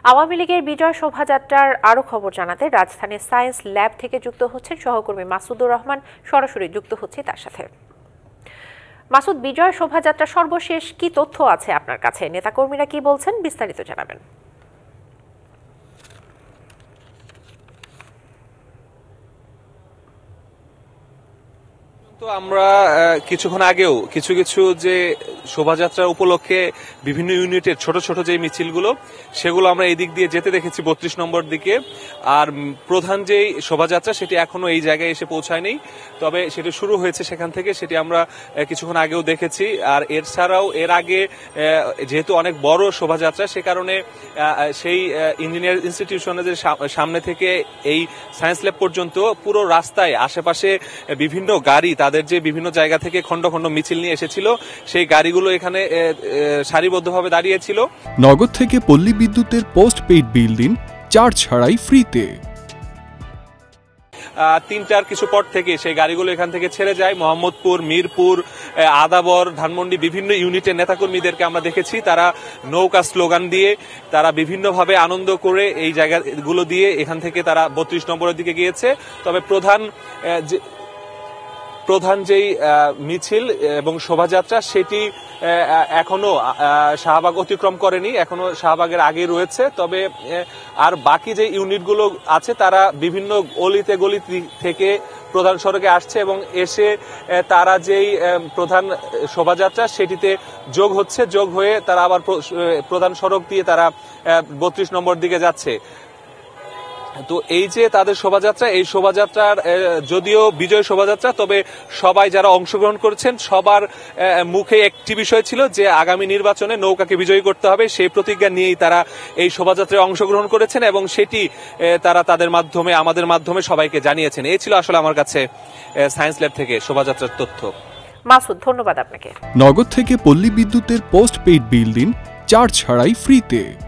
আওয়ামী লীগের বিজয় শোভাযাত্রার আরো খবর জানাতে রাজধানীর সায়েন্স ল্যাব থেকে যুক্ত হচ্ছেন সহকর্মী মাসুদুর রহমান। সরাসরি যুক্ত হচ্ছে তার সাথে। মাসুদ, বিজয় শোভাযাত্রা সর্বশেষ কি তথ্য আছে আপনার কাছে? নেতাকর্মীরা কি বলছেন, বিস্তারিত জানাবেন। তো আমরা কিছুক্ষণ আগেও কিছু যে শোভাযাত্রা উপলক্ষে বিভিন্ন ইউনিটের ছোট ছোট যে মিছিলগুলো সেগুলো আমরা এই দিক দিয়ে যেতে দেখেছি 32 নম্বর দিকে। আর প্রধান যেই শোভাযাত্রা সেটি এখনো এই জায়গায় এসে পৌঁছায়নি, তবে সেটি শুরু হয়েছে সেখান থেকে, সেটি আমরা কিছুক্ষণ আগেও দেখেছি। আর এছাড়াও এর আগে যেহেতু অনেক বড় শোভাযাত্রা, সে কারণে সেই ইঞ্জিনিয়ার ইনস্টিটিউশনের সামনে থেকে এই সায়েন্স ল্যাব পর্যন্ত পুরো রাস্তায় আশেপাশে বিভিন্ন গাড়ি তাদের যে বিভিন্ন জায়গা থেকে খন্ড খন্ড মিছিল নিয়ে এসেছিল, সেই গাড়িগুলো এখানে সারিবদ্ধভাবে দাঁড়িয়েছিল। নগদ থেকে পল্লী বিদ্যুতের পোস্ট পেইড বিল দিন চার্জ ছাড়াই ফ্রিতে। 3টার কিছু পর থেকে সেই গাড়িগুলো এখান থেকে ছেড়ে যায়। মোহাম্মদপুর, মিরপুর, আদাবর, ধানমন্ডি বিভিন্ন ইউনিটের নেতাকর্মীদেরকে আমরা দেখেছি তারা নৌকা স্লোগান দিয়ে তারা বিভিন্নভাবে আনন্দ করে এই জায়গাগুলো দিয়ে এখান থেকে তারা 32 নম্বরের দিকে গিয়েছে। তবে প্রধান যেই মিছিল এবং শোভাযাত্রা সেটি এখনো শাহবাগ অতিক্রম করেনি, এখনো শাহবাগের আগে রয়েছে। তবে আর বাকি যে ইউনিটগুলো আছে তারা বিভিন্ন অলিতে গলি থেকে প্রধান সড়কে আসছে এবং এসে তারা যেই প্রধান শোভাযাত্রা সেটিতে যোগ হয়ে তারা আবার প্রধান সড়ক দিয়ে তারা 32 নম্বর দিকে যাচ্ছে। তো এই যে তাদের শোভাযাত্রা, এই শোভাযাত্রার যদিও বিজয় শোভাযাত্রা, তবে সবাই যারা অংশগ্রহণ করেছেন সবার মুখে একটি বিষয় ছিল যে আগামী নির্বাচনে নৌকাকে বিজয়ী করতে হবে। সেই প্রতিজ্ঞা নিয়েই তারা এই শোভাযাত্রায় অংশগ্রহণ করেছেন এবং সেটি তারা তাদের মাধ্যমে, আমাদের মাধ্যমে সবাইকে জানিয়েছেন। এই ছিল আসলে আমার কাছে সায়েন্স ল্যাব থেকে শোভাযাত্রার তথ্য। মাসুদ, ধন্যবাদ আপনাকে। নগদ থেকে পল্লী বিদ্যুতের পোস্ট পেইড বিল দিন চার্জ ছাড়াই ফ্রিতে।